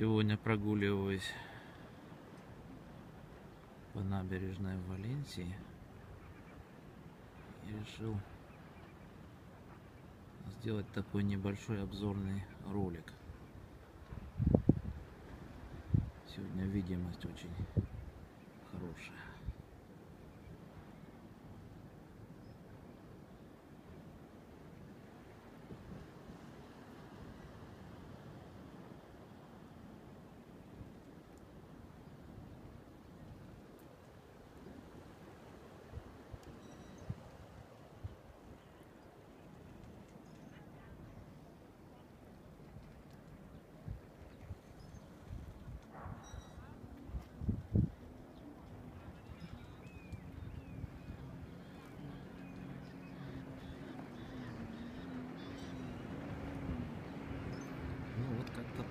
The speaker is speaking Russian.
Сегодня прогуливаюсь по набережной в Валенсии и решил сделать такой небольшой обзорный ролик. Сегодня видимость очень хорошая. Ну вот как-то